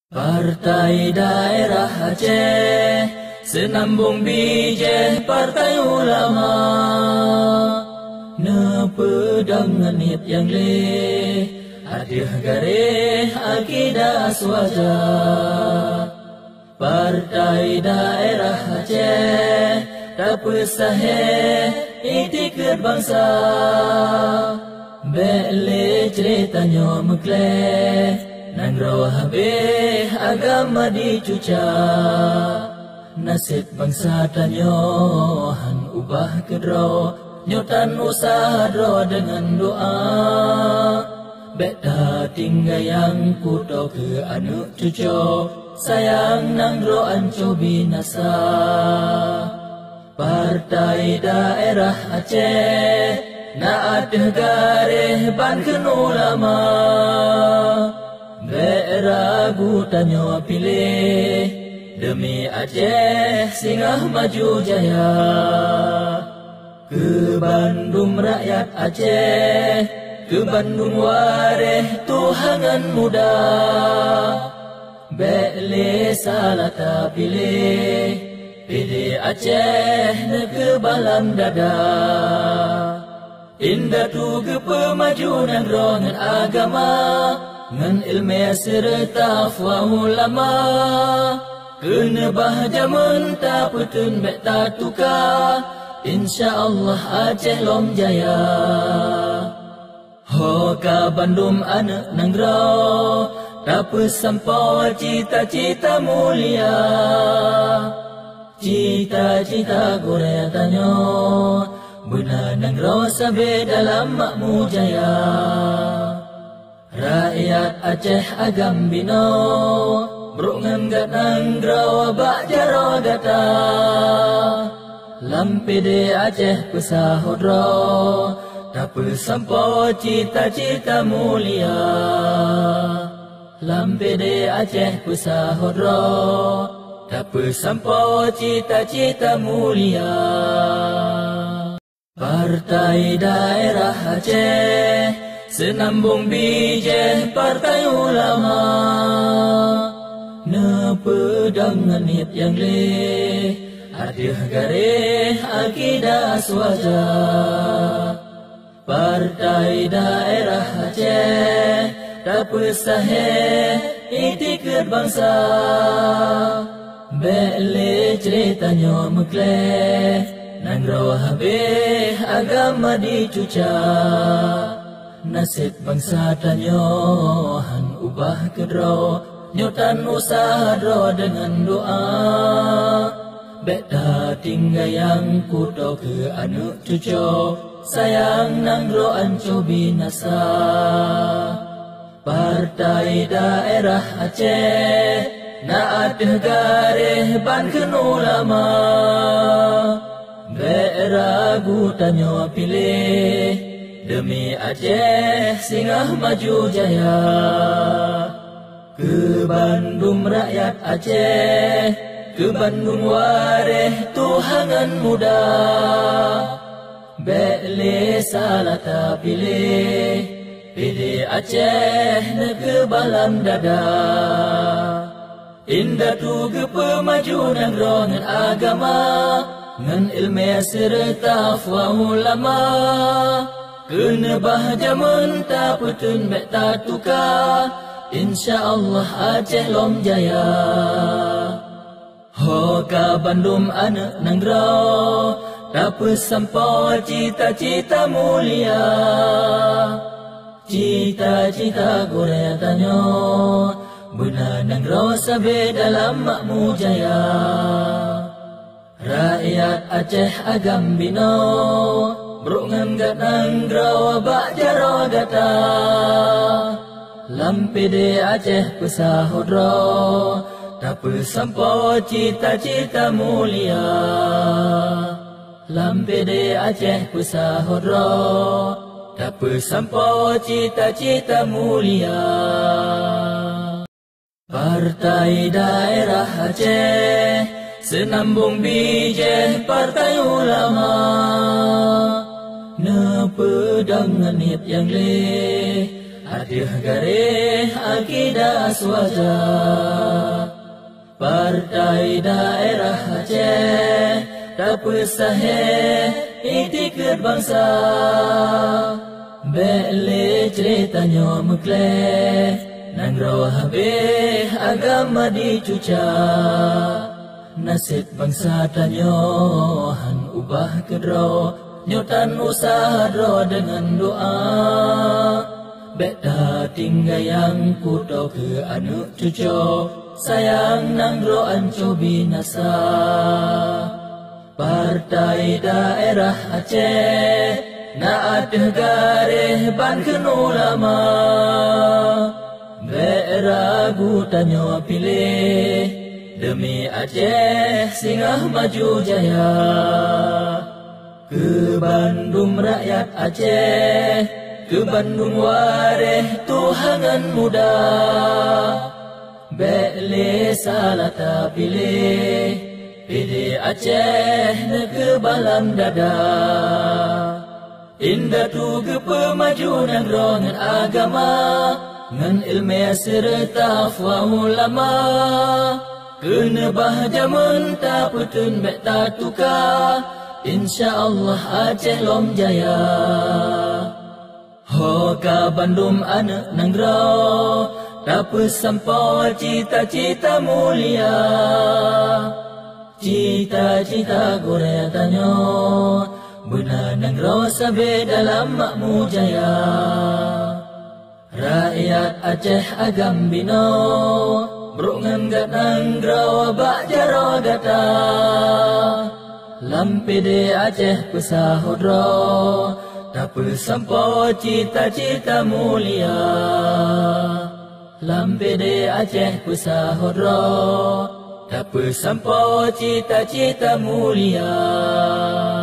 Partai Daerah Aceh, senambung bije Partai Ulama, nepedang nit yang leh, adih gareh akidah swaja. Partai Daerah Aceh, tapesaheh itikad bangsa, bele ceritanya mekleh, nangro habeh agama dicuca. Nasib bangsa tanyo han ubah kedro, nyotan usaha dro dengan doa. Beta tinggal yang kudo ke anak cucu, sayang nangro anco binasa. Partai Daerah Aceh, naat gareh banken ulama, beragu tanyo pilih, demi Aceh singgah maju jaya. Ke Bandung rakyat Aceh, ke Bandung wareh Tuhangan muda, bele salah tak pilih, pilih Aceh ke balam dada. Indah tu ke pemajuan rongan agama, ngan ilmu serta fuah ulama. Kena bahagia mentah petun bek tak tukar, InsyaAllah Aceh lom jaya. Hoka Bandung anak nanggro, tak pesampau cita-cita mulia. Cita-cita gore tanyo, benar nanggro sabe dalam makmu jaya. Rakyat Aceh agam bino, brungan gat nanggro bak jaro gata. Lampede Aceh pesahodro, tak pesampau cita-cita mulia. Lampede Aceh pesahodro, tak pesampau cita-cita mulia. Partai Daerah Aceh, senambung bije Partai Ulama, nepedang nit yang leh, adih gareh akidah swaja. Partai Daerah Aceh, tak pesaheh itikad bangsa, bele ceritanya mekleh, nangro habeh agama dicuca. Nasib bangsa tanyo han ubah kedro, nyotan usaha dro dengan doa. Beta tinggal yang kudo ke anak cucu, sayang nangro anco binasa. Partai Daerah Aceh, naat gareh banken ulama, beragu tanyo pilih, demi Aceh singgah maju jaya. Ke Bandung rakyat Aceh, ke Bandung wareh Tuhangan muda, bele salah tak pilih, pilih Aceh ke balam dada. Indah tu ke pemajuan rongan agama, ngan ilmu serta fuah ulama. Kena bahagia mentah petun bek tak tukar, InsyaAllah Aceh lom jaya. Hoka Bandung anak nanggro, tak pesampau cita-cita mulia. Cita-cita gore tanyo, benar nanggro sabe dalam makmu jaya. Rakyat Aceh agam bino, brungan gat nanggro bak jaro gata. Lampede Aceh pesahodro, tak pesampau cita-cita mulia. Lampede Aceh pesahodro, tak pesampau cita-cita mulia. Partai Daerah Aceh, senambung bije Partai Ulama, nepedang nit yang leh, Adih garih akidah aswaja, Partai daerah Aceh, Dapur Sahih Iktikad bangsa, Bele ceritanya mekleh, Nang roh habis agama dicuca. Nasib bangsa tanyo han ubah kedro, Nyotan usaha dro dengan doa. Beta tinggal yang kudo ke anak cucu, sayang nang dro anco binasa. Partai daerah Aceh, naat garih ban ulama. Beragu tanyo pilih, demi Aceh singgah maju jaya. Ke Bandung rakyat Aceh, ke Bandung wareh Tuhangan muda. Bele salah tak pilih, pilih Aceh ke balam dada. Indah tu ke pemajuan rongan agama, ngan ilmiah serta afwa ulama. Kena bahagia mentah putun bek tak tukar, InsyaAllah Aceh lom jaya. Hoka Bandung anak nanggro, dapat sampai cita-cita mulia. Cita-cita gore tanyo, benar nanggro sabe dalam makmu jaya. Rakyat Aceh agam bino, Brungan gat nanggro bak jaro gata. Lampede Aceh pesahodro, Dapat sampai cita-cita mulia. Lampede Aceh pesahodro, Dapat sampai cita-cita mulia.